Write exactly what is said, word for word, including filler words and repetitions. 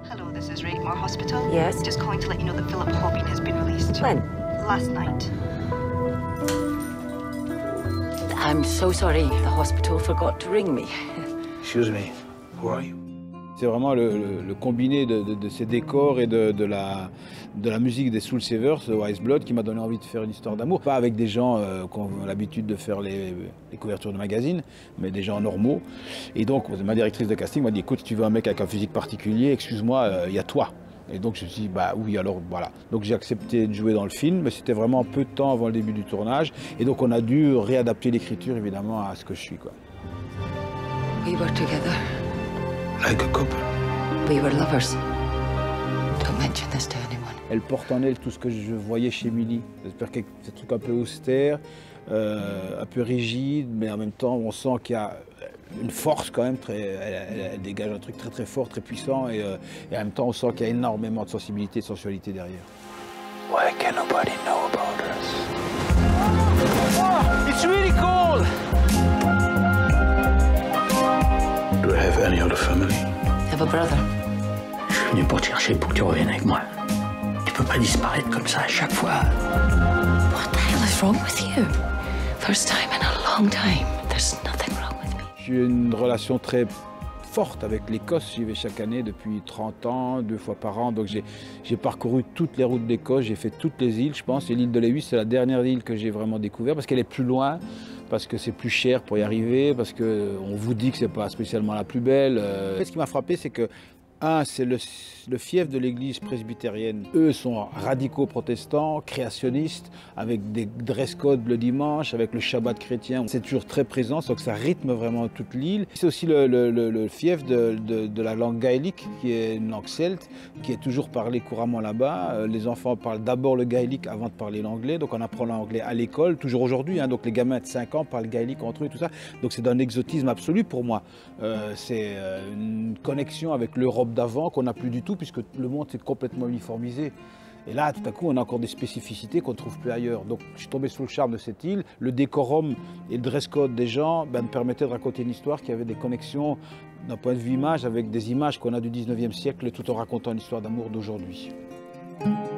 Hello, this is Raigmore Hospital. Yes? Just calling to let you know that Philip Hobbin has been released. When? Last night. I'm so sorry. The hospital forgot to ring me. Excuse me, who are you? C'est vraiment le, le, le combiné de, de, de ces décors et de, de, la, de la musique des Soul Savers, de Wise Blood, qui m'a donné envie de faire une histoire d'amour. Pas avec des gens euh, qui ont l'habitude de faire les, les couvertures de magazines, mais des gens normaux. Et donc, ma directrice de casting m'a dit, écoute, si tu veux un mec avec un physique particulier, excuse-moi, il euh, y a toi. Et donc je me suis dit, bah oui, alors voilà. Donc j'ai accepté de jouer dans le film, mais c'était vraiment peu de temps avant le début du tournage. Et donc on a dû réadapter l'écriture, évidemment, à ce que je suis, quoi. We were together. Like a couple. We were lovers. Don't mention this to anyone. Elle porte en elle tout ce que je voyais chez Milly. J'espère que c'est un truc un peu austère, euh, un peu rigide, mais en même temps on sent qu'il y a une force quand même, très, elle, elle, elle dégage un truc très très fort, très puissant, et, euh, et en même temps on sent qu'il y a énormément de sensibilité et de sensualité derrière. Why can nobody know about us? Oh, it's really cold! Do I have any other family? I have a brother. Je suis venu pour te chercher pour que tu reviennes avec moi. Tu peux pas disparaître comme ça à chaque fois. What the hell is wrong with you? First time in a long time. There's nothing wrong with me. J'ai une relation très forte avec l'Écosse. J'y vais chaque année depuis trente ans, deux fois par an. Donc j'ai parcouru toutes les routes d'Écosse, j'ai fait toutes les îles, je pense. Et l'île de Lewis, c'est la dernière île que j'ai vraiment découverte parce qu'elle est plus loin, parce que c'est plus cher pour y arriver, parce qu'on vous dit que c'est pas spécialement la plus belle. Euh, ce qui m'a frappé, c'est que un, c'est le, le fief de l'église presbytérienne. Eux sont radicaux protestants, créationnistes, avec des dress codes le dimanche, avec le Shabbat chrétien. C'est toujours très présent, donc ça rythme vraiment toute l'île. C'est aussi le, le, le, le fief de, de, de la langue gaélique, qui est une langue celte, qui est toujours parlée couramment là-bas. Les enfants parlent d'abord le gaélique avant de parler l'anglais, donc on apprend l'anglais à l'école, toujours aujourd'hui. Hein, donc les gamins de cinq ans parlent gaélique entre eux et tout ça. Donc c'est d'un exotisme absolu pour moi. Euh, c'est une connexion avec l'Europe d'avant qu'on n'a plus du tout, puisque le monde s'est complètement uniformisé. Et là, tout à coup, on a encore des spécificités qu'on ne trouve plus ailleurs. Donc, je suis tombé sous le charme de cette île. Le décorum et le dress code des gens ben, me permettaient de raconter une histoire qui avait des connexions d'un point de vue image avec des images qu'on a du dix-neuvième siècle, tout en racontant une histoire d'amour d'aujourd'hui.